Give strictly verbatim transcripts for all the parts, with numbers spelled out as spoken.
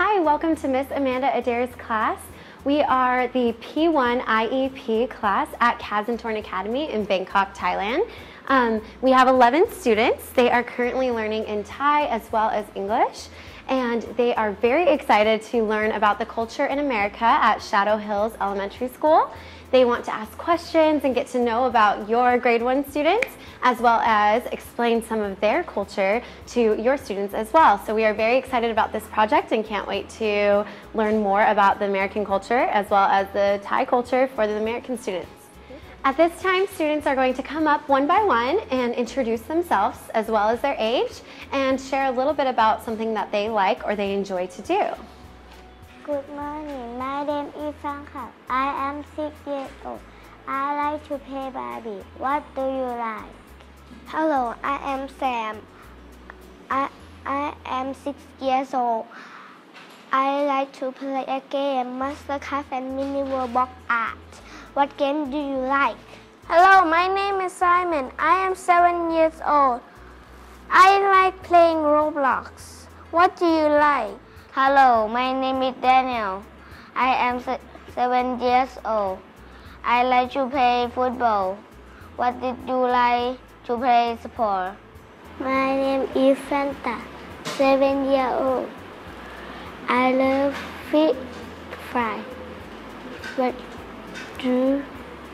Hi, welcome to Miss Amanda Adair's class. We are the P one I E P class at Kazantorn Academy in Bangkok, Thailand. Um, we have eleven students. They are currently learning in Thai as well as English, and they are very excited to learn about the culture in America at Shadow Hills Elementary School. They want to ask questions and get to know about your grade one students, as well as explain some of their culture to your students as well. So we are very excited about this project and can't wait to learn more about the American culture as well as the Thai culture for the American students. At this time, students are going to come up one by one and introduce themselves as well as their age and share a little bit about something that they like or they enjoy to do. Good morning, my name is Frank. I am six years old. I like to play Barbie. What do you like? Hello, I am Sam. I, I am six years old. I like to play a game, Mastercraft and Mini Roblox Art. What game do you like? Hello, my name is Simon. I am seven years old. I like playing Roblox. What do you like? Hello, my name is Daniel. I am seven years old. I like to play football. What did you like to play sport? My name is Fanta, seven years old. I love fish fry. What do you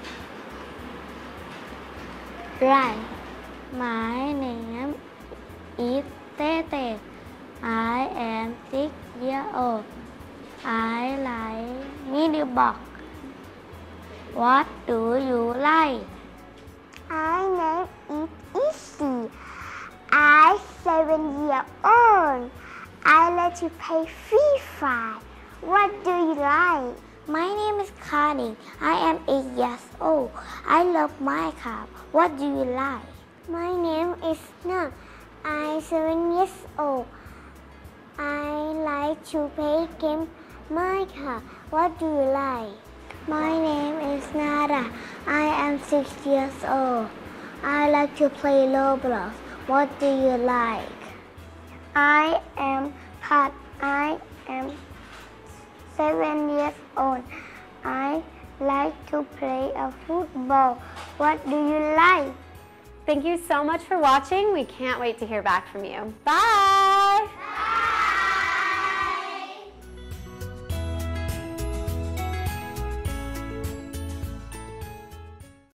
like? My name is Tete. I am six years old. I like Mini Box. What do you like? My name is Izzy. I'm seven years old. I like to play Free Fire. What do you like? My name is Connie. I am eight years old. I love Minecraft. What do you like? My name is Snow. I'm seven years old. I like to play game Minecraft. What do you like? My name is Nada. I am six years old. I like to play Roblox. What do you like? I am Pat. I am seven years old. I like to play a football. What do you like? Thank you so much for watching. We can't wait to hear back from you. Bye!